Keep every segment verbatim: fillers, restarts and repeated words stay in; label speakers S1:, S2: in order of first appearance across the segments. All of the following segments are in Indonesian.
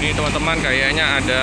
S1: Ini teman-teman kayaknya ada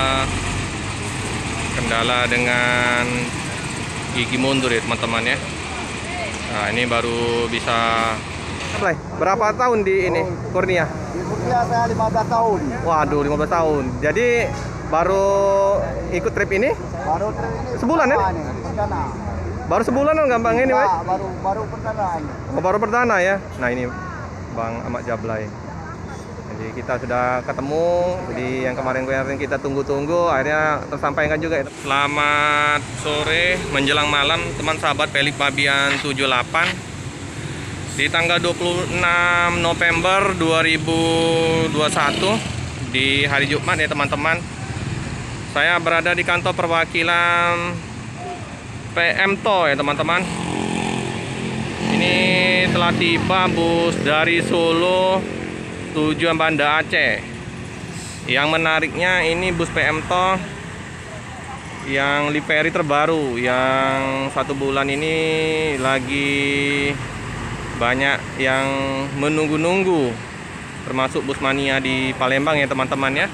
S1: kendala dengan gigi mundur ya teman-teman ya. Nah ini baru bisa. Berapa tahun di ini Kurnia?
S2: Di Kurnia saya lima belas tahun.
S1: Waduh, lima belas tahun. Jadi baru ikut trip ini?
S2: Baru trip ini
S1: sebulan ya?
S2: Nih, perdana.
S1: Baru sebulan kan gampang ini, Pak?
S2: Baru baru perdana ini.
S1: Oh, baru perdana ya. Nah ini Bang Ahmad Jablay. Jadi kita sudah ketemu. Jadi yang kemarin-kemarin kita tunggu-tunggu akhirnya tersampaikan juga. Selamat sore menjelang malam teman sahabat Pelik Pabian tujuh puluh delapan. Di tanggal dua puluh enam November dua ribu dua puluh satu di hari Jumat ya teman-teman. Saya berada di kantor perwakilan P M T O ya teman-teman. Ini telah tiba bus dari Solo tujuan Banda Aceh. Yang menariknya ini bus P M T O yang livery terbaru yang satu bulan ini lagi banyak yang menunggu-nunggu, termasuk bus mania di Palembang ya teman-teman ya.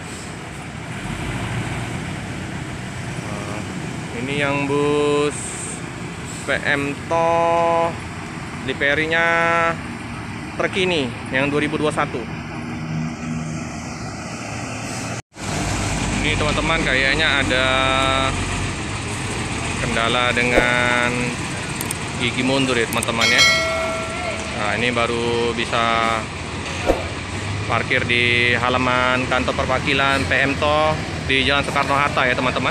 S1: Nah, ini yang bus P M T O liverynya terkini yang dua ribu dua puluh satu. Ini teman-teman kayaknya ada kendala dengan gigi mundur ya teman-teman ya. Nah ini baru bisa parkir di halaman kantor perwakilan P M T O di Jalan Soekarno-Hatta ya teman-teman.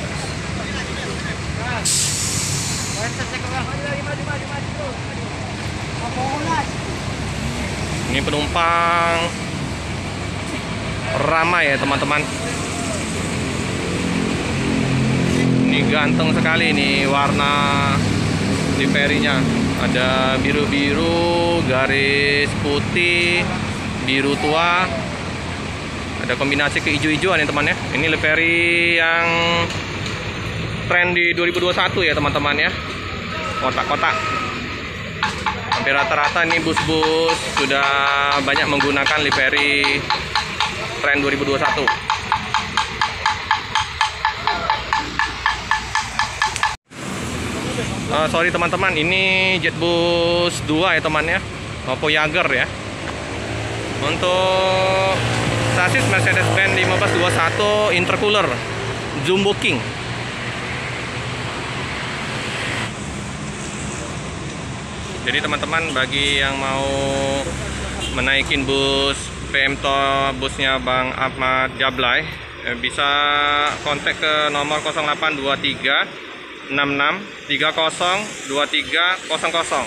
S1: Ini penumpang ramai ya teman-teman. Ini ganteng sekali nih warna liverynya. Ada biru-biru, garis putih, biru tua. Ada kombinasi keijo-ijoan ya teman ya. Ini livery yang tren di dua ribu dua puluh satu ya teman-teman ya. Kotak-kotak. Hampir rata-rata ini bus-bus sudah banyak menggunakan livery tren dua ribu dua puluh satu. Uh, sorry teman-teman, ini Jetbus dua ya teman ya, Voyager ya. Untuk sasis Mercedes-Benz lima belas dua puluh satu intercooler Jumbo King. Jadi teman-teman bagi yang mau menaikin bus P M T O busnya Bang Ahmad Jablay, eh, bisa kontak ke nomor nol delapan dua tiga enam enam tiga nol dua tiga nol nol.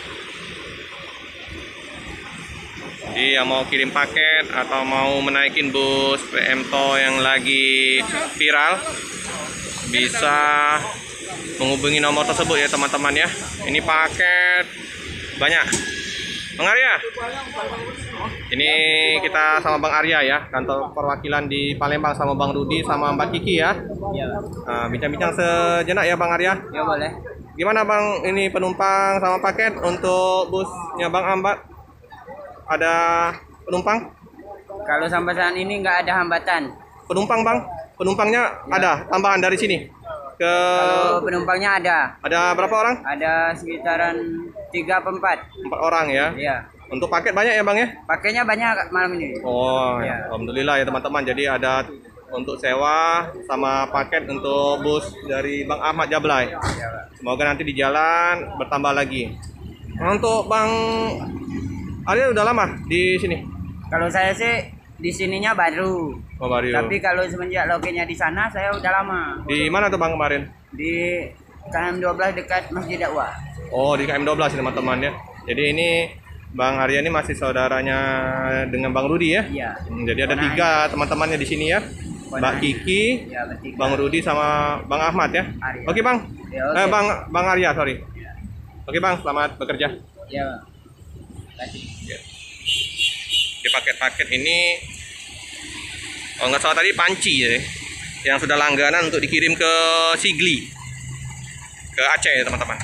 S1: Jadi yang mau kirim paket atau mau menaikin bus P M T O yang lagi viral bisa menghubungi nomor tersebut ya teman-teman ya. Ini paket banyak. Bang Arya, ini kita sama Bang Arya ya, kantor perwakilan di Palembang sama Bang Rudi sama Mbak Kiki ya.
S2: Iya.
S1: Nah, bincang-bincang sejenak ya Bang Arya.
S2: Ya boleh.
S1: Gimana Bang ini penumpang sama paket untuk busnya Bang Ahmad? Ada penumpang?
S2: Kalau sampai saat ini nggak ada hambatan.
S1: Penumpang Bang? Penumpangnya
S2: Ya.
S1: ada tambahan dari sini? Ke
S2: Kalau penumpangnya ada.
S1: Ada berapa orang?
S2: Ada sekitaran tiga atau empat.
S1: Empat orang ya.
S2: Iya.
S1: Untuk paket banyak ya Bang ya?
S2: Pakainya banyak malam ini.
S1: Oh,
S2: Ya.
S1: alhamdulillah ya teman-teman. Jadi ada untuk sewa sama paket untuk bus dari Bang Ahmad Jablay.
S2: Ya,
S1: Semoga nanti di jalan bertambah lagi. Untuk Bang Arya udah lama di sini?
S2: Kalau saya sih di sininya baru.
S1: Oh, baru.
S2: Tapi kalau semenjak loginnya di sana saya udah lama.
S1: Di mana tuh Bang kemarin?
S2: Di K M dua belas dekat Masjid Dakwah.
S1: Oh, di K M dua belas teman-teman ya. Jadi ini Bang Arya ini masih saudaranya dengan Bang Rudi ya?
S2: Iya.
S1: Hmm, jadi ada tiga teman-temannya di sini ya. Mbak Kiki,
S2: Ya, bertiga.
S1: Bang Rudi sama Bang Ahmad ya.
S2: Arya.
S1: Oke Bang.
S2: Ya, oke.
S1: Eh, Bang Bang Arya, sorry.
S2: Ya.
S1: Oke Bang, selamat bekerja.
S2: Ya. Kasih.
S1: Ya. Di paket-paket ini, oh nggak salah tadi panci ya, yang sudah langganan untuk dikirim ke Sigli, ke Aceh ya teman-teman.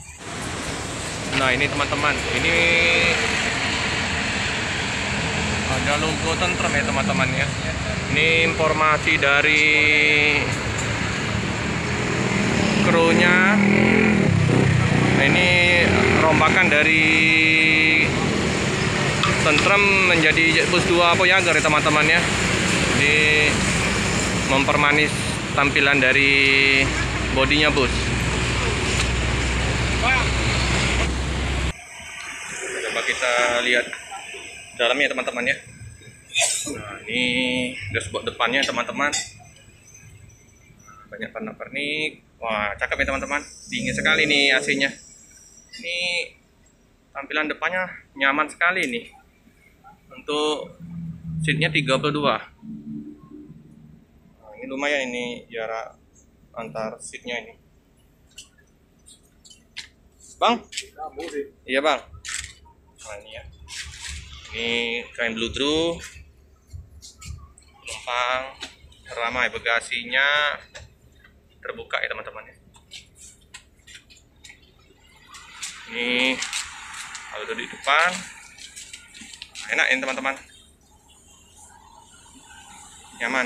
S1: Nah ini teman-teman, ini Ada logo Tentrem ya teman-teman ya. Ini informasi dari krunya. Nah, ini rombakan dari Tentrem menjadi bus dua Voyager ya teman-teman ya. Jadi mempermanis tampilan dari bodinya bus. Coba kita lihat dalamnya teman-teman ya. Nah, ini dashboard depannya teman-teman. Banyak pernak-pernik. Wah, cakep ya teman-teman. Dingin sekali nih A C-nya. Ini tampilan depannya nyaman sekali nih. Untuk seatnya tiga puluh dua. Nah, ini lumayan ini jarak antar seatnya ini. Bang? Iya bang. Nah ini ya. Ini kain bludru. Penumpang ramai, bagasinya terbuka ya teman-teman ya. Ini kalau duduk di depan enak ya teman-teman, nyaman.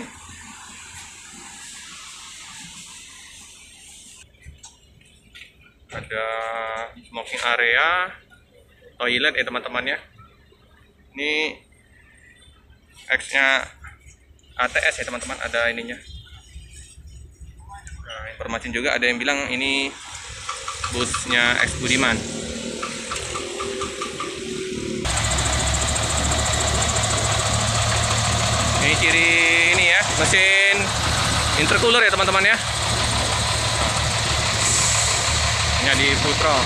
S1: Ada smoking area, toilet ya teman-teman ya. Ini X-nya A T S ya teman-teman, ada ininya. Nah, informasi juga ada yang bilang ini busnya X Budiman. Ini ciri ini ya, mesin intercooler ya teman-teman ya. Ini di Putro.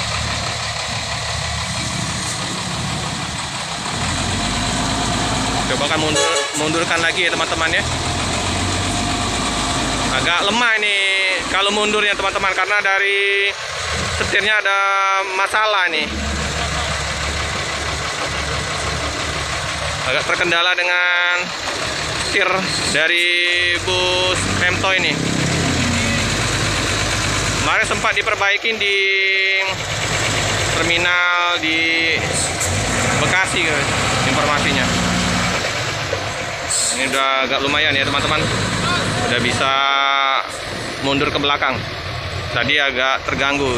S1: Coba kan mundur, mundurkan lagi ya teman-teman ya. Agak lemah ini kalau mundurnya teman-teman, karena dari setirnya ada masalah nih. Agak terkendala dengan setir dari bus Pemto ini. Kemarin sempat diperbaikin di terminal di Bekasi guys, informasinya. Ini udah agak lumayan ya teman-teman, udah bisa mundur ke belakang. Tadi agak terganggu.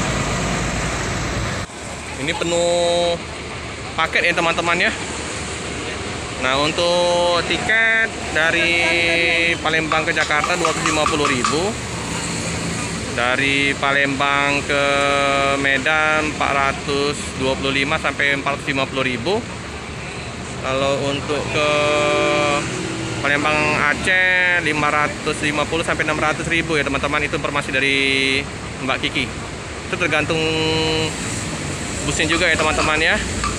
S1: Ini penuh paket ya teman-teman ya. Nah, untuk tiket dari Palembang ke Jakarta dua ratus lima puluh ribu, dari Palembang ke Medan empat ratus dua puluh lima sampai empat ratus lima puluh ribu. Kalau untuk ke Palembang Aceh lima ratus lima puluh sampai enam ratus ribu ya teman-teman. Itu informasi dari Mbak Kiki. Itu tergantung busnya juga ya teman-teman ya.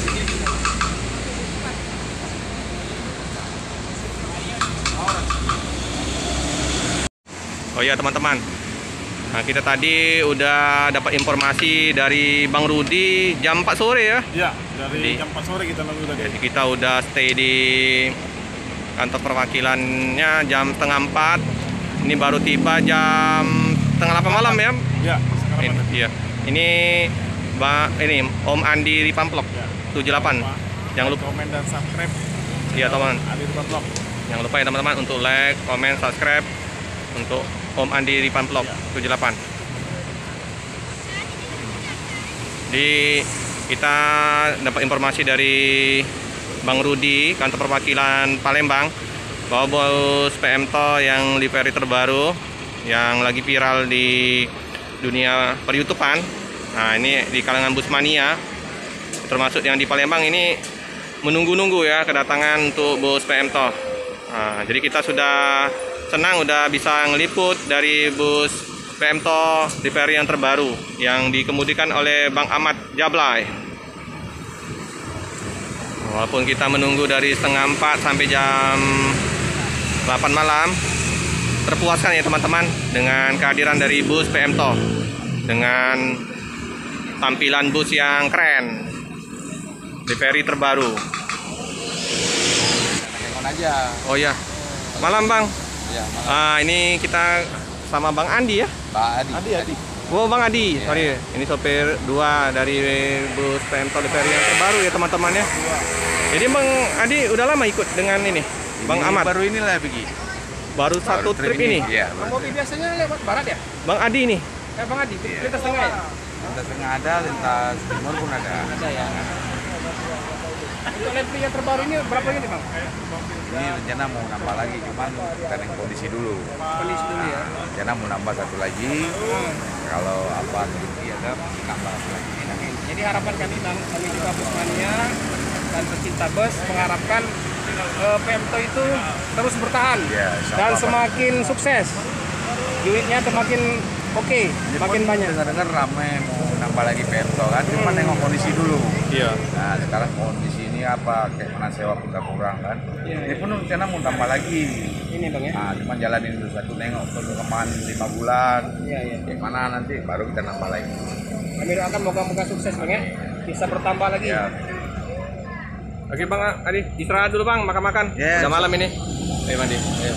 S1: Oh ya teman-teman, nah kita tadi udah dapat informasi dari Bang Rudi jam empat sore ya.
S3: Iya, dari
S1: Jadi,
S3: jam empat sore kita nunggu tadi.
S1: Jadi kita udah stay di kantor perwakilannya jam setengah empat. Ini baru tiba jam setengah delapan malam ya.
S3: Iya, sekarang
S1: Ini,
S3: mana?
S1: iya. Ini Ba, ini Om Andi Ripamplok
S3: Ya.
S1: tujuh delapan.
S3: Lupa,
S1: Jangan
S3: like,
S1: lupa.
S3: komen dan subscribe.
S1: Iya teman.
S3: Adi Vlog.
S1: Jangan lupa ya teman-teman untuk like, komen, subscribe untuk Om Andi Ripamplok
S3: Ya.
S1: tujuh delapan. Jadi kita dapat informasi dari Bang Rudi kantor perwakilan Palembang bahwa bus Pemto yang livery terbaru yang lagi viral di dunia per-YouTubean. Nah, ini di kalangan bus mania, termasuk yang di Palembang ini menunggu-nunggu ya kedatangan untuk bus Pemto. Nah, jadi kita sudah senang udah bisa ngeliput dari bus Pemto livery yang terbaru yang dikemudikan oleh Bang Ahmad Jablay. Walaupun kita menunggu dari setengah empat sampai jam delapan malam, terpuaskan ya teman-teman dengan kehadiran dari bus Pemto dengan tampilan bus yang keren, livery terbaru.
S2: Telepon aja.
S1: Oh ya, malam Bang.
S2: Ya,
S1: Ah, ini kita sama Bang Andi ya.
S2: Pak Adi.
S3: Adi, Adi.
S1: Oh, Bang Adi, sorry. Ini sopir dua dari bus P M Tol Livery yang terbaru ya teman-teman ya. Jadi Bang Adi udah lama ikut dengan ini, Bang
S4: Ini
S1: Ahmad.
S4: baru inilah pergi.
S1: Baru satu trip ini.
S4: Iya.
S3: Mobil biasanya lewat barat ya?
S1: Bang Adi nih.
S3: Eh Bang Adi,
S4: Iya.
S3: lintas tengah ya?
S4: Lintas tengah ada, lintas timur pun ada.
S3: Ada ya. Untuk Lepri yang terbaru ini berapa ini Bang?
S4: Ini rencana mau nambah lagi, cuman kita neng kondisi dulu.
S3: Kondisi dulu ya.
S4: Rencana mau nambah satu lagi. Kalau apa nanti ada nambah satu lagi.
S3: Jadi harapan kami Bang, kami juga Busmania dan pecinta bus mengharapkan eh, P M T O itu terus bertahan
S4: Ya, insya
S3: dan
S4: Allah, Pak.
S3: semakin sukses. Duitnya semakin oke,
S4: Ini
S3: makin
S4: pun
S3: banyak.
S4: Dengar-dengar ramai mau nambah lagi P M T O kan, cuma
S3: Hmm.
S4: nengok kondisi dulu.
S1: Iya.
S4: Nah sekarang kondisi ini apa, kayak mana sewa kita kurang kan.
S3: Iya,
S4: Ini
S3: iya.
S4: pun rencana mau tambah lagi.
S3: Ini Bang ya.
S4: Nah cuma jalanin dulu satu, nengok perkembangan lima bulan.
S3: Iya, iya.
S4: Kayak mana nanti baru kita nambah lagi.
S3: Kami doakan moga-moga sukses Bang ya. Bisa bertambah lagi.
S4: Ya.
S1: Oke Bang Adi, istirahat dulu Bang, makan-makan.
S4: Yes.
S1: Udah malam ini. Ayo mandi. Ayo.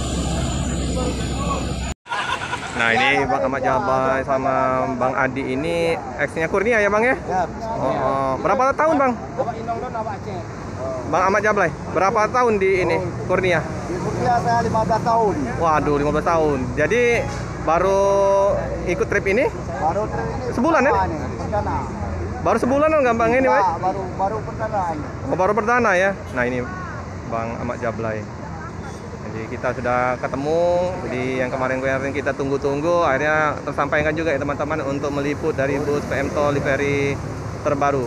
S1: Nah ini Bang Ahmad Jablay sama Bang Adi ini ex-nya Kurnia ya Bang ya? Oh, oh. Berapa tahun Bang? Bang Ahmad Jablay, berapa tahun di ini Kurnia?
S5: Di Kurnia saya lima belas tahun.
S1: Waduh, lima belas tahun. Jadi baru ikut trip ini?
S5: Baru trip ini
S1: Sebulan, ya?
S5: pertama nih, perdana.
S1: Baru sebulan kan gampang ini, Pak?
S5: Enggak, baru baru perdana ini.
S1: Oh, baru perdana ya. Nah, ini Bang Ahmad Jablay. Jadi kita sudah ketemu. Jadi yang kemarin-kemarin kita tunggu-tunggu akhirnya tersampaikan juga ya teman-teman untuk meliput dari bus P M Tol Livery terbaru.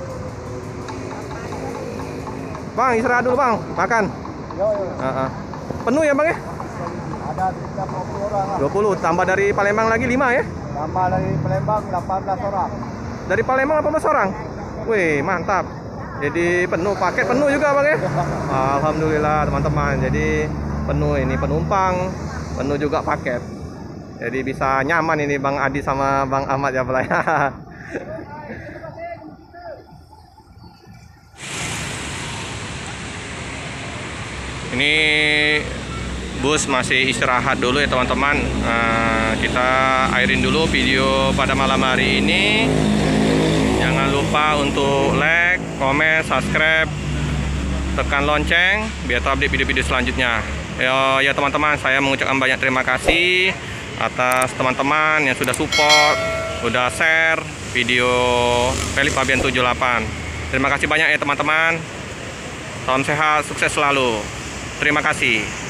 S1: Bang, istirahat dulu Bang, makan.
S5: Yo, yo.
S1: Uh-uh. Penuh ya Bang ya?
S5: Ada sekitar dua puluh orang lah.
S1: dua puluh, tambah dari Palembang lagi lima ya?
S5: Tambah dari Palembang delapan belas orang.
S1: Dari Palembang delapan belas orang? Wih, mantap. Jadi penuh, paket penuh juga Bang ya? Alhamdulillah teman-teman. Jadi penuh ini penumpang, penuh juga paket. Jadi bisa nyaman ini Bang Adi sama Bang Ahmad Jablay. Ini bus masih istirahat dulu ya teman-teman. Nah, kita airin dulu video pada malam hari ini. Jangan lupa untuk like, komen, subscribe, tekan lonceng biar terupdate video-video selanjutnya. Ya, ya teman-teman, saya mengucapkan banyak terima kasih atas teman-teman yang sudah support, sudah share video Pelip Fabian tujuh puluh delapan. Terima kasih banyak ya teman-teman. Salam sehat, sukses selalu. Terima kasih.